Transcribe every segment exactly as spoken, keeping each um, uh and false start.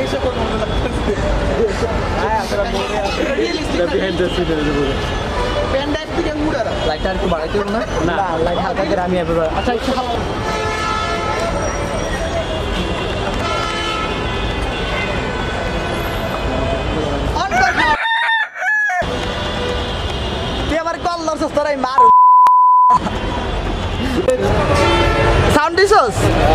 এসে কোন মনে লাগতেছে আয় আমরা মোড়ে আছে বিহাইন্ড দ্য সিন এর উপরে প্যান্ডার দিকে মুড়ারা লাইটটা একটু বাড়াইতে হবে না না লাইট হালকা করে আমি এবার আচ্ছা একটু হালকা তুই আমার কল লরছস তোরাই মার সাউন্ড দিছস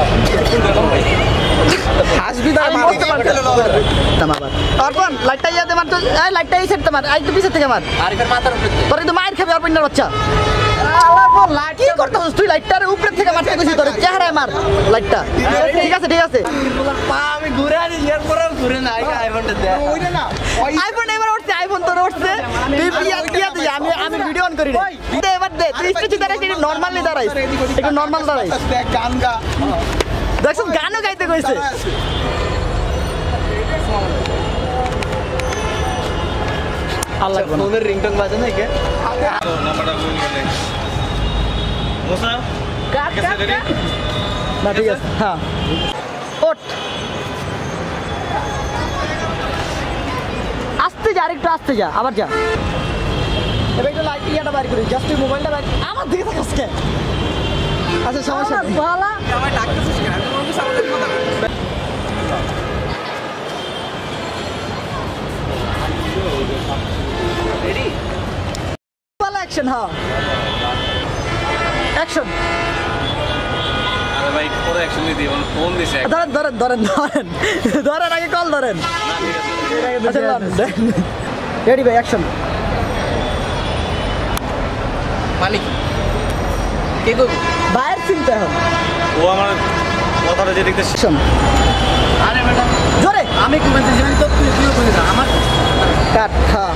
হাসবি দা মার তামাবার অর্পণ লাইটটা ইয়াতে মার তো এই লাইটটা এই সেট তোমার আই তো পিছে থেকে মার আর এর মাথার উপরে তোর তো মার খাবি অর্পণ না বাচ্চা আল্লাহ বল লাইট কি করতেছস তুই লাইটটার উপরে থেকে মারতে কইছিস তোর চেহারায় মার লাইটটা ঠিক আছে ঠিক আছে পা আমি ঘুরে আনি শেয়ার করে ঘুরে না আইফোনটা দে ওইটা না আইফোন এবার উঠছে আইফোন তোর উঠছে তুই পিয়া পিয়া দে আমি আমি ভিডিও অন করি দে এবার দে তুই স্টেজে দাঁড়াইছিস একটু নরমালি দাঁড়াইস একটু নরমাল দাঁড়াইস দেখ গান গা দেখছ গানও গাইতে কইছে আল্লাহ ফোনের রিংটোন বাজে না কে নাম্বারটা গুল করে মোসা কাট কাট না ঠিক আছে হ্যাঁ ওঠ আস্তে যা আরেকটু আস্তে যা আবার যা এবার একটু লাইট ইয়াটা বাইর করি জাস্ট তুই মোবাইলটা বাইর আমার দিকে তাকাস কে আচ্ছা সমস্যা নেই বালা আমার ডাকতেছিস কেন আমি বলবো সামনে কথা রেডি বালা অ্যাকশন হ্যাঁ অ্যাকশন আরে ভাই পরে অ্যাকশন দিই দিই ফোন দিছে ধরেন ধরেন ধরেন ধরেন ধরেন আগে কল ধরেন না ঠিক আছে রেডি ভাই অ্যাকশন মালিক কে গো বাইরে চিন্তা হয় ও আমার কথাটা যে দেখতে শুন আরে বেটা জোরে আমি কি বলতে জানি তো তুই তুই বলে না আমার কাট খা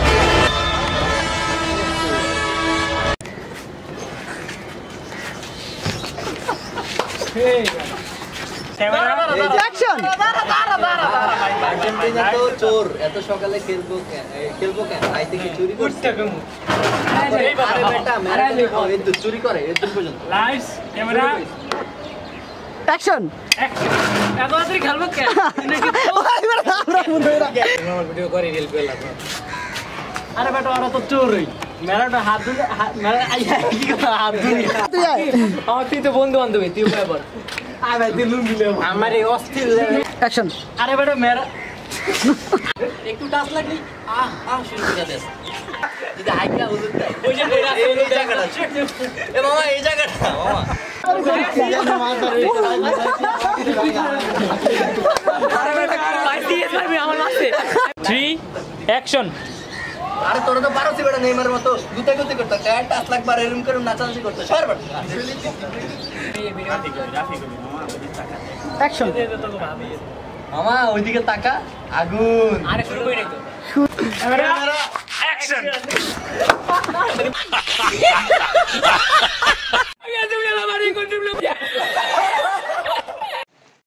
এই অ্যাকশন দাঁড়া দাঁড়া দাঁড়া আর্জেন্টিনা তো চোর এত সকালে খেলবো কেন খেলবো কেন আইতে কি চুরি করতে কেন আরে বেটা মেরে এত চুরি করে এত পর্যন্ত লাইটস ক্যামেরা অ্যাকশন এত রাত্রি খেলবো কেন এবার আমরা মুন্ডরা আমার ভিডিও করে রিল পেলাম আরে বেটা ওরা তো চোরই মেরাটা হাত ধরে মেরা আই কি হাত ধরে তুই আয় আমার তুই তো বন্ধু বান্ধবী তুই ব্যাপার আয় ভাই দিলুম দিলে আমার এই অস্থির অ্যাকশন আরে বেটা মেরা একটু টাচ লাগলি আহ আহ শুরু করে দে যদি হাইকা হুজুর তাই ওই যে এই জায়গাটা এ মামা এই জায়গাটা মামা আরে বেটা ভাই দিয়ে মারবি আমার মারতে থ্রি অ্যাকশন আরে তোরা তো পারছিস বেটা নেইমারের মতো গুতে গুতে করতে টাচ টাচ লাগবার এরকম করে নাচানাচি করতে সর বেটা এই ভিডিও ঠিক আছে রাফি কবি মামা অ্যাকশন মামা ওইদিকে তাকা আগুন আরে শুরু করে দে ক্যামেরা অ্যাকশন